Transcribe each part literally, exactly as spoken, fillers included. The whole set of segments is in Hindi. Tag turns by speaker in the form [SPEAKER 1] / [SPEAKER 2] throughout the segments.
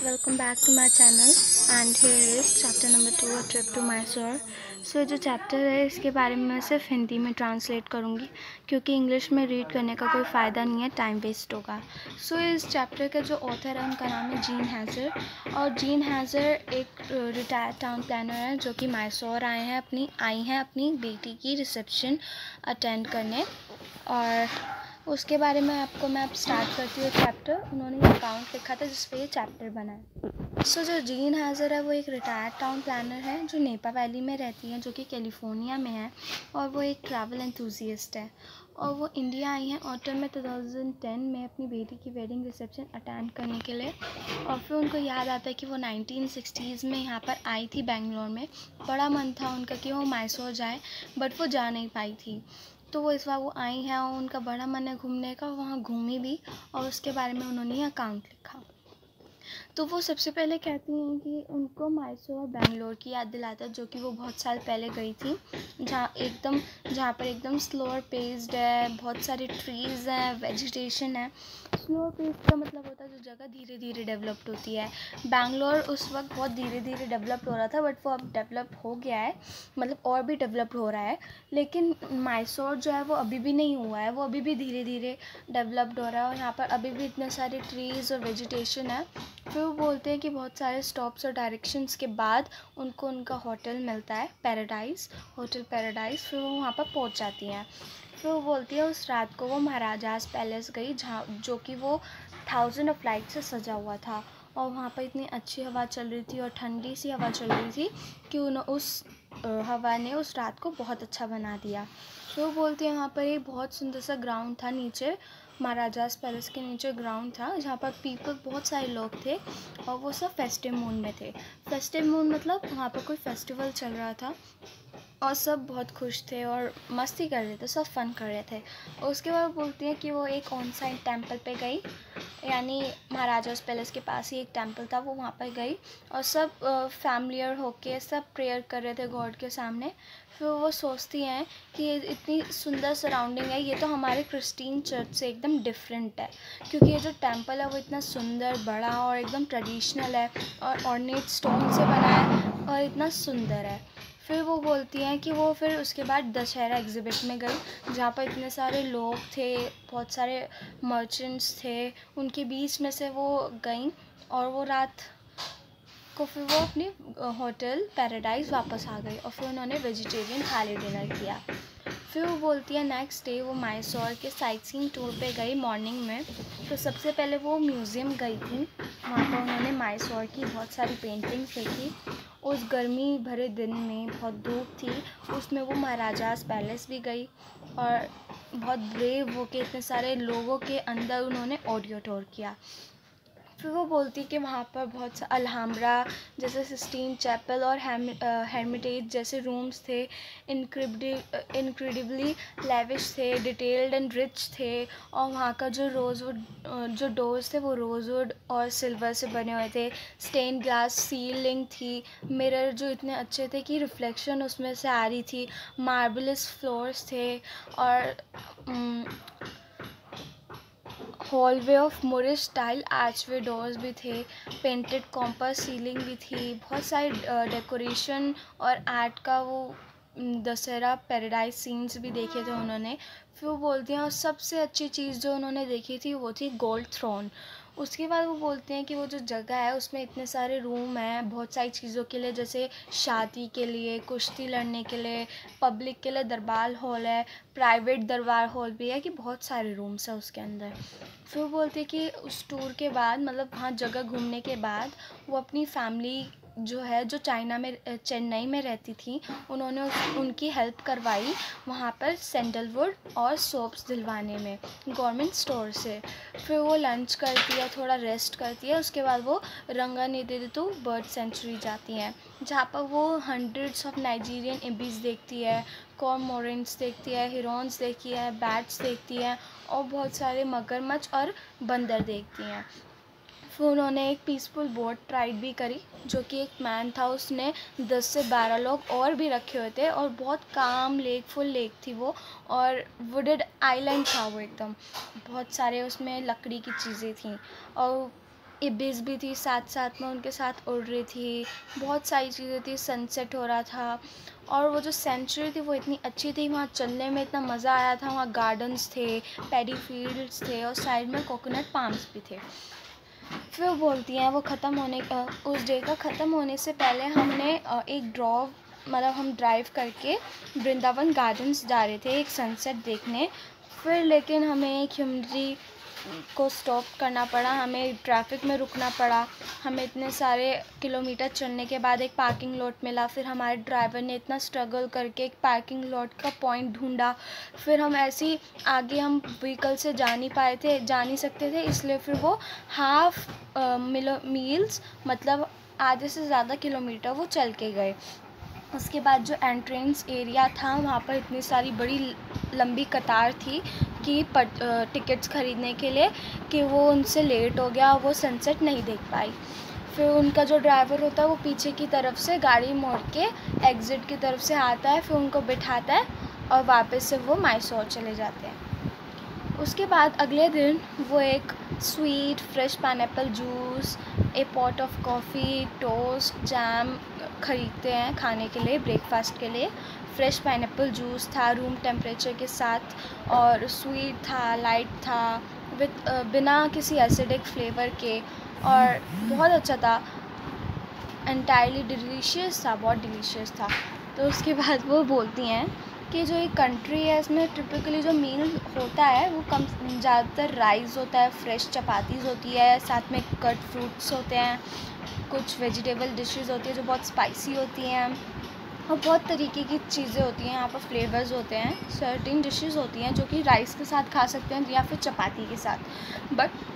[SPEAKER 1] welcome back to my channel and here is chapter number two, a trip to Mysore. So so, जो चैप्टर है इसके बारे में मैं सिर्फ हिंदी में ट्रांसलेट करूँगी क्योंकि इंग्लिश में रीड करने का कोई फ़ायदा नहीं है, टाइम वेस्ट होगा. सो so, इस चैप्टर का जो ऑथर है उनका नाम है जीन हैज़र और जीन हैज़र एक रिटायर्ड टाउन प्लानर है जो कि मैसूर आए हैं अपनी आई हैं अपनी बेटी की रिसेप्शन अटेंड करने. और उसके बारे में आपको मैं अब स्टार्ट करती हूँ चैप्टर. उन्होंने ये अकाउंट लिखा था जिस पे ये चैप्टर बना है. सो so, जो जीन हैज़र है वो एक रिटायर्ड टाउन प्लानर है जो नेपा वैली में रहती है जो कि कैलिफोर्निया में है और वो एक ट्रैवल एंथुसियस्ट है और वो इंडिया आई हैं ऑटम में टू थाउज़ेंड टेन में अपनी बेटी की वेडिंग रिसेप्शन अटेंड करने के लिए. और फिर उनको याद आता है कि वो नाइनटीन सिक्सटीज़ में यहाँ पर आई थी बेंगलोर में. बड़ा मन था उनका कि वो मैसूर जाए बट वो जा नहीं पाई थी. तो वो इस बार वो आई हैं और उनका बड़ा मन है घूमने का, वहाँ घूमी भी और उसके बारे में उन्होंने अकाउंट लिखा. तो वो सबसे पहले कहती हैं कि उनको मैसूर और बेंगलोर की याद दिलाता है जो कि वो बहुत साल पहले गई थी, जहाँ एकदम जहाँ पर एकदम स्लोअर पेस्ड है, बहुत सारे ट्रीज़ हैं, वेजिटेशन है. स्लोअर पेस्ड का मतलब होता है जो जगह धीरे धीरे डेवलप्ड होती है. बेंगलोर उस वक्त बहुत धीरे धीरे डेवलप्ड हो रहा था बट वो अब डेवलप हो गया है, मतलब और भी डेवलप्ड हो रहा है. लेकिन मैसूर जो है वो अभी भी नहीं हुआ है, वो अभी भी धीरे धीरे डेवलप्ड हो रहा है और यहाँ पर अभी भी इतने सारे ट्रीज़ और वेजिटेशन है. फिर वो बोलते हैं कि बहुत सारे स्टॉप्स और डायरेक्शंस के बाद उनको उनका होटल मिलता है, पैराडाइज़ होटल पैराडाइज़. फिर वो वहाँ पर पहुँच जाती हैं. फिर वो बोलती है उस रात को वो महाराजास पैलेस गई जहाँ जो कि वो थाउजेंड ऑफ लाइट से सजा हुआ था और वहाँ पर इतनी अच्छी हवा चल रही थी और ठंडी सी हवा चल रही थी कि उन उस हवा ने उस रात को बहुत अच्छा बना दिया. फिर वो बोलती है वहाँ पर एक बहुत सुंदर सा ग्राउंड था नीचे, महाराजास पैलेस के नीचे ग्राउंड था जहाँ पर पीपल बहुत सारे लोग थे और वो सब फेस्टिव मूड में थे. फेस्टिव मूड मतलब वहाँ पर कोई फेस्टिवल चल रहा था और सब बहुत खुश थे और मस्ती कर रहे थे, सब फन कर रहे थे. और उसके बाद बोलती हैं कि वो एक ऑन साइट टेम्पल पे गई, यानी महाराजास पैलेस के पास ही एक टेम्पल था, वो वहाँ पर गई और सब फैमिलियर होके सब प्रेयर कर रहे थे गॉड के सामने. फिर वो सोचती हैं कि ये इतनी सुंदर सराउंडिंग है, ये तो हमारे क्रिस्टीन चर्च से एकदम डिफरेंट है क्योंकि ये जो टेम्पल है वो इतना सुंदर बड़ा और एकदम ट्रेडिशनल है और ऑर्नेट स्टोन से बना है और इतना सुंदर है. फिर वो बोलती हैं कि वो फिर उसके बाद दशहरा एग्ज़िबिट में गई जहाँ पर इतने सारे लोग थे, बहुत सारे मर्चेंट्स थे, उनके बीच में से वो गई और वो रात को फिर वो अपनी होटल पैराडाइज़ वापस आ गई और फिर उन्होंने वेजिटेरियन थाली डिनर किया. फिर वो बोलती है नेक्स्ट डे वो मैसूर के साइट सीइंग टूर पे गई मॉर्निंग में. तो सबसे पहले वो म्यूज़ियम गई थी, वहाँ पर उन्होंने मैसूर की बहुत सारी पेंटिंग्स देखी. उस गर्मी भरे दिन में बहुत धूप थी, उसमें वो महाराजास पैलेस भी गई और बहुत ब्रेव होके इतने सारे लोगों के अंदर उन्होंने ऑडियो टूर किया. फिर वो बोलती कि वहाँ पर बहुत सा अल्हम्ब्रा जैसे सिस्टीन चैपल और हेर्मिटेज जैसे रूम्स थे, इनक्रेडिबल इनक्रेडिबली लेविश थे, डिटेल्ड एंड रिच थे. और वहाँ का जो रोज़वुड जो डोर्स थे वो रोज़वुड और सिल्वर से बने हुए थे. स्टेन ग्लास सीलिंग थी, मिरर जो इतने अच्छे थे कि रिफ्लेक्शन उसमें से आ रही थी. मार्बलस फ्लोर्स थे और hallway of Moorish style archway doors भी थे. पेंटेड कॉम्पर सीलिंग भी थी. बहुत सारी डेकोरेशन और आर्ट का वो दशहरा पैराडाइज सीन्स भी देखे थे उन्होंने. फिर वो बोलती हैं और सबसे अच्छी चीज़ जो उन्होंने देखी थी वो थी गोल्ड थ्रोन. उसके बाद वो बोलते हैं कि वो जो जगह है उसमें इतने सारे रूम हैं बहुत सारी चीज़ों के लिए, जैसे शादी के लिए, कुश्ती लड़ने के लिए, पब्लिक के लिए दरबार हॉल है, प्राइवेट दरबार हॉल भी है, कि बहुत सारे रूम्स हैं उसके अंदर. फिर वो बोलते हैं कि उस टूर के बाद मतलब वहाँ जगह घूमने के बाद वो अपनी फैमिली जो है जो चाइना में चेन्नई में रहती थी उन्होंने उस, उनकी हेल्प करवाई वहाँ पर सैंडलवुड और सोप्स दिलवाने में गवर्नमेंट स्टोर से. फिर वो लंच करती है, थोड़ा रेस्ट करती है, उसके बाद वो रंगानिधितु बर्ड सेंचुरी जाती हैं जहाँ पर वो हंड्रेड्स ऑफ नाइजीरियन इबीज देखती है, कॉर्मोरेंट्स देखती है, हिरॉन्स देखती है, बैट्स देखती है और बहुत सारे मगरमच्छ और बंदर देखती हैं. फिर उन्होंने एक पीसफुल बोट राइड भी करी जो कि एक मैन था, उसने दस से बारह लोग और भी रखे हुए थे और बहुत काम लेक फुल लेक थी वो और वुडेड आइलैंड था वो एकदम, बहुत सारे उसमें लकड़ी की चीज़ें थी. और इबिस भी थी साथ साथ में, उनके साथ उड़ रही थी, बहुत सारी चीज़ें थी, सनसेट हो रहा था। और वो जो सेंचुरी थी वो इतनी अच्छी थी, वहाँ चलने में इतना मज़ा आया था। वहाँ गार्डन्स थे, पैडी फील्ड्स थे और साइड में कोकोनट पाम्स भी थे। फिर वो बोलती हैं वो ख़त्म होने उस डे का ख़त्म होने से पहले हमने एक ड्रॉ मतलब हम ड्राइव करके वृंदावन गार्डन्स जा रहे थे एक सनसेट देखने। फिर लेकिन हमें ह्यूमिडिटी को स्टॉप करना पड़ा, हमें ट्रैफिक में रुकना पड़ा। हमें इतने सारे किलोमीटर चलने के बाद एक पार्किंग लॉट मिला। फिर हमारे ड्राइवर ने इतना स्ट्रगल करके एक पार्किंग लॉट का पॉइंट ढूंढा। फिर हम ऐसे ही आगे हम व्हीकल से जा नहीं पाए थे जा नहीं सकते थे, इसलिए फिर वो हाफ मिलो मील्स मतलब आधे से ज़्यादा किलोमीटर वो चल के गए। उसके बाद जो एंट्रेंस एरिया था वहाँ पर इतनी सारी बड़ी लंबी कतार थी कि टिकट्स ख़रीदने के लिए कि वो उनसे लेट हो गया, वो सनसेट नहीं देख पाई। फिर उनका जो ड्राइवर होता है वो पीछे की तरफ से गाड़ी मोड़ के एग्ज़िट की तरफ से आता है, फिर उनको बिठाता है और वापस से वो मैसूर चले जाते हैं। उसके बाद अगले दिन वो एक sweet fresh pineapple juice, a pot of coffee, toast, jam ख़रीदते हैं खाने के लिए, ब्रेकफास्ट के लिए। फ्रेश पाइनएप्पल जूस था रूम टेम्परेचर के साथ और स्वीट था, लाइट था, विद बिना किसी एसिडिक फ्लेवर के और बहुत अच्छा था, एंटायरली डिलीशियस था, बहुत डिलीशियस था। तो उसके बाद वो बोलती हैं कि जो ये कंट्री है इसमें टिपिकली जो मील होता है वो कम ज़्यादातर राइस होता है, फ्रेश चपातीज़ होती है, साथ में कट फ्रूट्स होते हैं, कुछ वेजिटेबल डिशेस होती है जो बहुत स्पाइसी होती हैं और बहुत तरीके की चीज़ें होती हैं। यहाँ पर फ्लेवर्स होते हैं, सर्टेन डिशेस होती हैं जो कि राइस के साथ खा सकते हैं या फिर चपाती के साथ।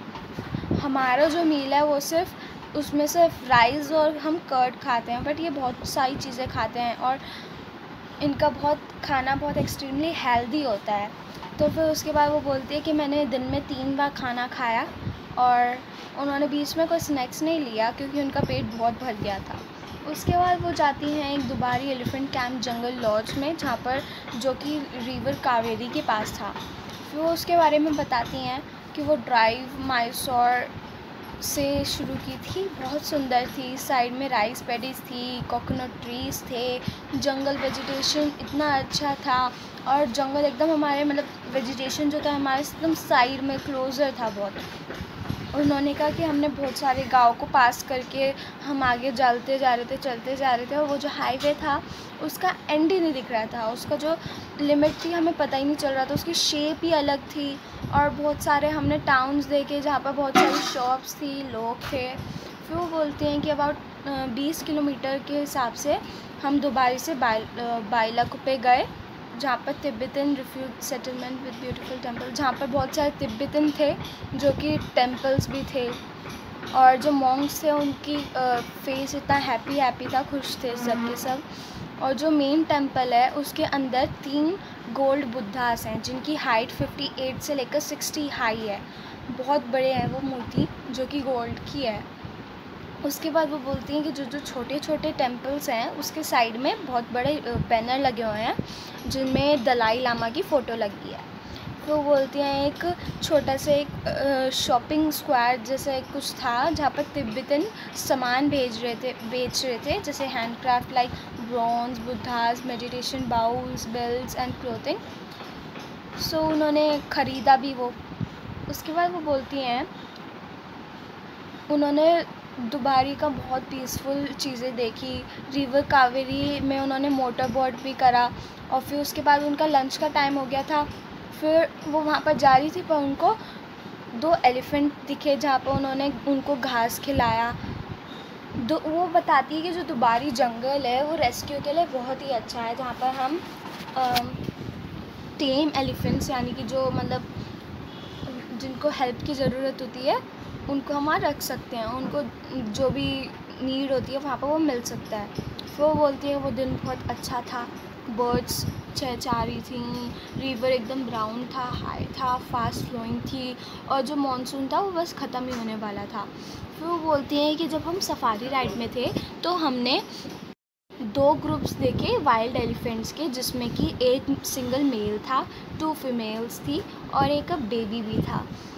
[SPEAKER 1] बट हमारा जो मील है वो सिर्फ उसमें सिर्फ राइस और हम कर्ड खाते हैं, बट ये बहुत सारी चीज़ें खाते हैं और इनका बहुत खाना बहुत एक्सट्रीमली हेल्दी होता है। तो फिर उसके बाद वो बोलती है कि मैंने दिन में तीन बार खाना खाया और उन्होंने बीच में कोई स्नैक्स नहीं लिया क्योंकि उनका पेट बहुत भर गया था। उसके बाद वो जाती हैं एक Dubare elephant camp jungle lodge में, जहाँ पर जो कि रिवर कावेरी के पास था। फिर वो उसके बारे में बताती हैं कि वो ड्राइव मैसूर से शुरू की थी, बहुत सुंदर थी। साइड में राइस पैडीज़ थी, कोकोनट ट्रीज़ थे, जंगल वेजिटेशन इतना अच्छा था और जंगल एकदम हमारे मतलब वेजिटेशन जो था हमारे एकदम साइड में क्लोज़र था बहुत। उन्होंने कहा कि हमने बहुत सारे गाँव को पास करके हम आगे चलते जा रहे थे चलते जा रहे थे और वो जो हाईवे था उसका एंड ही नहीं दिख रहा था, उसका जो लिमिट थी हमें पता ही नहीं चल रहा था, उसकी शेप ही अलग थी। और बहुत सारे हमने टाउन्स देखे जहाँ पर बहुत सारी शॉप्स थी, लोग थे। फिर वो बोलते हैं कि अबाउट बीस किलोमीटर के हिसाब से हम दोबारा से बाइ बाइलाकुप्पे पे गए, जहाँ पर Tibetan refugee settlement with beautiful temple, जहाँ पर बहुत सारे तिब्बतन थे जो कि टेम्पल्स भी थे और जो मॉन्क्स थे उनकी फेस इतना हैप्पी हैप्पी था, खुश थे सब के सब। और जो मेन टेम्पल है उसके अंदर तीन गोल्ड बुद्धास हैं जिनकी हाइट अट्ठावन से लेकर साठ हाई है, बहुत बड़े हैं वो मूर्ति जो कि गोल्ड की है। उसके बाद वो बोलती हैं कि जो जो छोटे छोटे टेम्पल्स हैं उसके साइड में बहुत बड़े बैनर लगे हुए हैं जिनमें दलाई लामा की फ़ोटो लगी है। तो वो बोलती हैं एक छोटा सा एक शॉपिंग स्क्वायर जैसा एक कुछ था जहाँ पर तिब्बतन सामान भेज रहे थे बेच रहे थे जैसे handcraft like bronze, Buddhas, meditation bowls, bells and clothing. So उन्होंने ख़रीदा भी वो। उसके बाद वो बोलती हैं उन्होंने दुबारी का बहुत पीसफुल चीज़ें देखी, रिवर कावेरी में उन्होंने मोटर बोट भी करा और फिर उसके बाद उनका लंच का टाइम हो गया था। फिर वो वहाँ पर जा रही थी पर उनको दो एलिफेंट दिखे जहाँ पर उन्होंने उनको घास खिलाया। दो वो बताती है कि जो दुबारी जंगल है वो रेस्क्यू के लिए बहुत ही अच्छा है, जहाँ पर हम टेम एलिफेंट्स यानी कि जो मतलब जिनको हेल्प की ज़रूरत होती है उनको हम वहाँ रख सकते हैं, उनको जो भी नीड होती है वहाँ पर वो मिल सकता है। फिर वो बोलती है वो दिन बहुत अच्छा था, बर्ड्स चहचहा रही थी, रिवर एकदम ब्राउन था, हाई था, फास्ट फ्लोइंग थी और जो मॉनसून था वो बस ख़त्म ही होने वाला था। फिर वो बोलती हैं कि जब हम सफारी राइड में थे तो हमने दो ग्रुप्स देखे वाइल्ड एलिफेंट्स के, जिसमें कि एक सिंगल मेल था, टू फीमेल्स थी और एक बेबी भी था।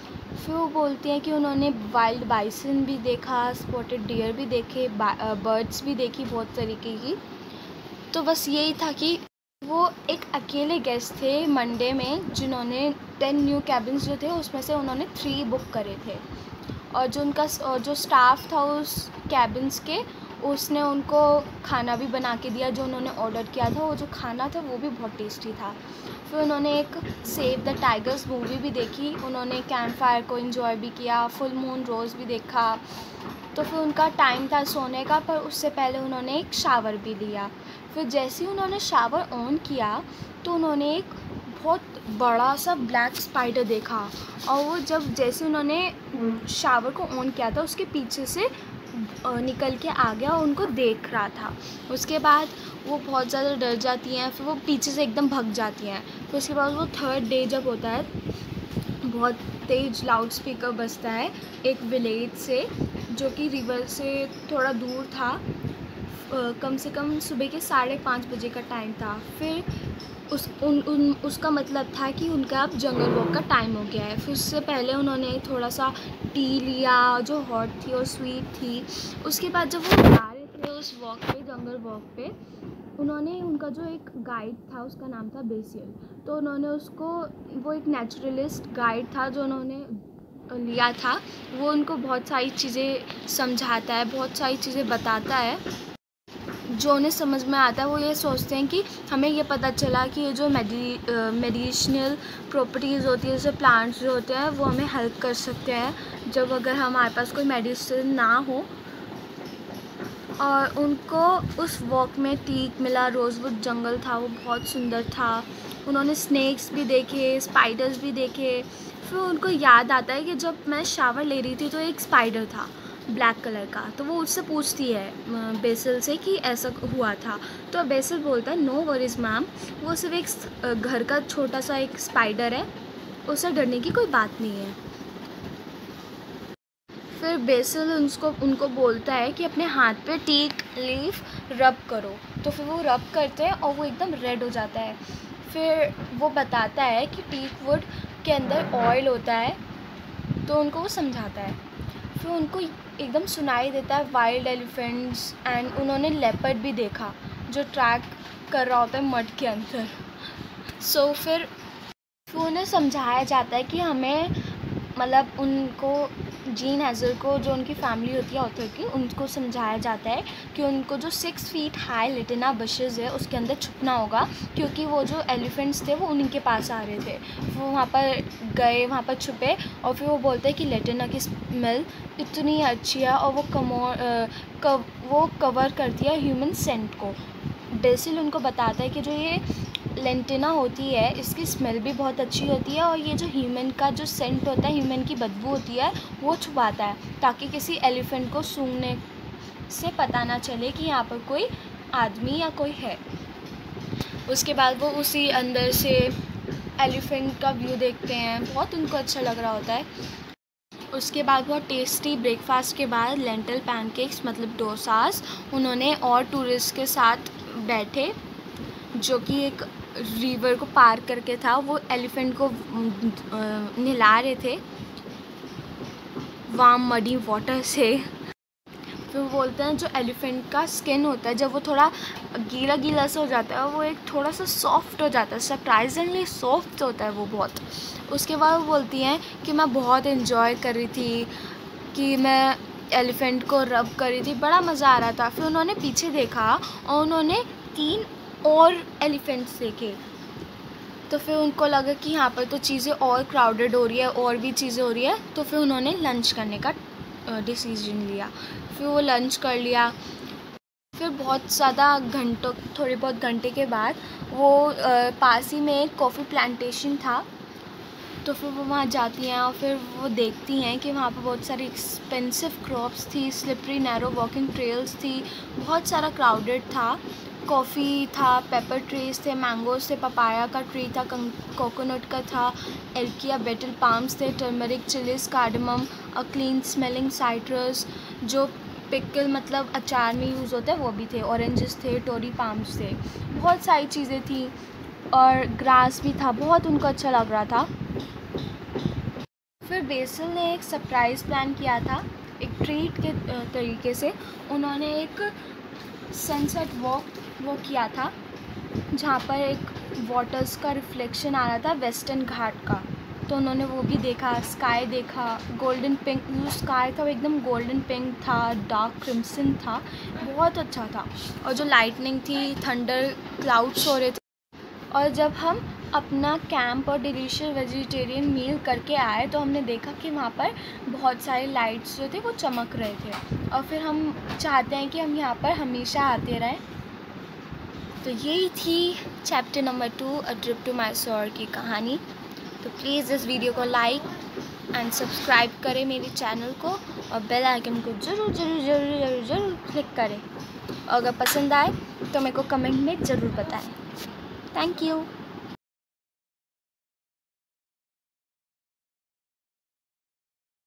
[SPEAKER 1] फिर वो बोलती हैं कि उन्होंने वाइल्ड बाइसन भी देखा, स्पॉटेड डियर भी देखे, बर्ड्स भी देखी बहुत तरीके की। तो बस यही था कि वो एक अकेले गेस्ट थे मंडे में जिन्होंने टेन न्यू कैबिन्स जो थे उसमें से उन्होंने थ्री बुक करे थे, और जो उनका और जो स्टाफ था उस कैबिन्स के उसने उनको खाना भी बना के दिया जो उन्होंने ऑर्डर किया था। वो जो खाना था वो भी बहुत टेस्टी था। फिर उन्होंने एक सेव द टाइगर्स मूवी भी देखी, उन्होंने कैंप फायर को एंजॉय भी किया, फुल मून रोज़ भी देखा। तो फिर उनका टाइम था सोने का, पर उससे पहले उन्होंने एक शावर भी लिया। फिर जैसे ही उन्होंने शावर ऑन किया तो उन्होंने एक बहुत बड़ा सा ब्लैक स्पाइडर देखा, और वो जब जैसे उन्होंने शावर को ऑन किया था उसके पीछे से निकल के आ गया और उनको देख रहा था। उसके बाद वो बहुत ज़्यादा डर जाती हैं, फिर वो पीछे से एकदम भाग जाती हैं। फिर उसके बाद वो थर्ड डे जब होता है, बहुत तेज़ लाउड स्पीकर बजता है एक विलेज से जो कि रिवर से थोड़ा दूर था। कम से कम सुबह के साढ़े पाँच बजे का टाइम था। फिर उस उन, उन उसका मतलब था कि उनका अब जंगल वॉक का टाइम हो गया है। फिर उससे पहले उन्होंने थोड़ा सा टी लिया जो हॉट थी और स्वीट थी। उसके बाद जब वो जा रहे थे उस वॉक पे, जंगल वॉक पे, उन्होंने उनका जो एक गाइड था उसका नाम था बेसिल, तो उन्होंने उसको, वो एक नेचुरलिस्ट गाइड था जो उन्होंने लिया था, वो उनको बहुत सारी चीज़ें समझाता है, बहुत सारी चीज़ें बताता है जो उन्हें समझ में आता है। वो ये सोचते हैं कि हमें ये पता चला कि ये जो मेडी मेडिसिनल प्रॉपर्टीज़ होती है, जैसे प्लांट्स जो होते हैं वो हमें हेल्प कर सकते हैं जब अगर हमारे पास कोई मेडिसिन ना हो। और उनको उस वॉक में टीक मिला, रोज़वुड जंगल था वो बहुत सुंदर था। उन्होंने स्नेक्स भी देखे, स्पाइडर्स भी देखे। फिर उनको याद आता है कि जब मैं शावर ले रही थी तो एक स्पाइडर था ब्लैक कलर का, तो वो उससे पूछती है बेसिल से कि ऐसा हुआ था। तो बेसिल बोलता है नो वरीज मैम, वो सिर्फ एक घर का छोटा सा एक स्पाइडर है, उससे डरने की कोई बात नहीं है। फिर बेसिल उनको उनको बोलता है कि अपने हाथ पे टीक लीफ रब करो, तो फिर वो रब करते हैं और वो एकदम रेड हो जाता है। फिर वो बताता है कि टीक वुड के अंदर ऑयल होता है, तो उनको वो समझाता है। फिर उनको एकदम सुनाई देता है वाइल्ड एलिफेंट्स, एंड उन्होंने लेपर्ड भी देखा जो ट्रैक कर रहा होता है मड के अंदर। सो so, फिर फिर उन्हें समझाया जाता है कि हमें, मतलब उनको, जीन हैज़ल को, जो उनकी फैमिली होती है ऑथर की, उनको समझाया जाता है कि उनको जो six feet high lantana bushes है उसके अंदर छुपना होगा, क्योंकि वो जो एलिफेंट्स थे वो उन्हीं के पास आ रहे थे। वो वहाँ पर गए, वहाँ पर छुपे, और फिर वो बोलते हैं कि लेटिना की स्मेल इतनी अच्छी है और वो कमो कव, वो कवर करती है ह्यूमन सेंट को। बेसिल उनको बताता है कि जो ये लेंटिना होती है इसकी स्मेल भी बहुत अच्छी होती है, और ये जो ह्यूमन का जो सेंट होता है, ह्यूमन की बदबू होती है, वो छुपाता है ताकि किसी एलिफेंट को सूंघने से पता ना चले कि यहाँ पर कोई आदमी या कोई है। उसके बाद वो उसी अंदर से एलिफेंट का व्यू देखते हैं, बहुत उनको अच्छा लग रहा होता है। उसके बाद बहुत टेस्टी ब्रेकफास्ट के बाद लेंटल पैनकेक्स मतलब डोसास उन्होंने और टूरिस्ट के साथ बैठे जो कि एक रिवर को पार करके था, वो एलिफेंट को नहला रहे थे वार्म मडी वाटर से। फिर वो बोलते हैं जो एलिफेंट का स्किन होता है जब वो थोड़ा गीला गीला सा हो जाता है वो एक थोड़ा सा सॉफ्ट हो जाता है, सरप्राइजिंगली सॉफ्ट होता है वो बहुत। उसके बाद वो बोलती हैं कि मैं बहुत इन्जॉय कर रही थी कि मैं एलिफेंट को रब कर रही थी, बड़ा मज़ा आ रहा था। फिर उन्होंने पीछे देखा और उन्होंने तीन और एलिफेंट्स देखे, तो फिर उनको लगा कि यहाँ पर तो चीज़ें और क्राउडेड हो रही है, और भी चीज़ें हो रही है, तो फिर उन्होंने लंच करने का डिसीजन लिया। फिर वो लंच कर लिया। फिर बहुत ज़्यादा घंटों थोड़े बहुत घंटे के बाद वो आ, पास ही में एक कॉफ़ी प्लांटेशन था, तो फिर वो वहाँ जाती हैं और फिर वो देखती हैं कि वहाँ पर बहुत सारी एक्सपेंसिव क्रॉप्स थी, स्लिपरी नैरो वॉकिंग ट्रेल्स थी, बहुत सारा क्राउडेड था। कॉफ़ी था, पेपर ट्रीज थे, मैंगोज थे, पपाया का ट्री था, कोकोनट का था, एल्किया बेटल पाम्स थे, turmeric chilies, cardamom, a clean smelling citrus जो पिकल मतलब अचार में यूज़ होता है वो भी थे, ऑरेंजेस थे, टोरी पाम्स थे, बहुत सारी चीज़ें थी और ग्रास भी था, बहुत उनको अच्छा लग रहा था। फिर बेसिल ने एक सरप्राइज़ प्लान किया था, एक ट्रीट के तरीके से उन्होंने एक सनसेट वॉक वो किया था जहाँ पर एक वाटर्स का रिफ्लेक्शन आ रहा था वेस्टर्न घाट का। तो उन्होंने वो भी देखा, स्काई देखा, गोल्डन पिंक, जो स्काई था वो एकदम गोल्डन पिंक था, डार्क क्रिम्सन था, बहुत अच्छा था। और जो लाइटनिंग थी, थंडर क्लाउड्स हो रहे थे। और जब हम अपना कैंप और डिलीशियस वेजिटेरियन मील करके आए तो हमने देखा कि वहाँ पर बहुत सारे लाइट्स जो थे वो चमक रहे थे, और फिर हम चाहते हैं कि हम यहाँ पर हमेशा आते रहें। तो यही थी chapter number two a trip to Mysore की कहानी। तो प्लीज़ इस वीडियो को लाइक एंड सब्सक्राइब करें मेरे चैनल को, और बेल आइकन को ज़रूर ज़रूर ज़रूर ज़रूर ज़रूर क्लिक करें। और अगर पसंद आए तो मेरे को कमेंट में ज़रूर बताएं। Thank you.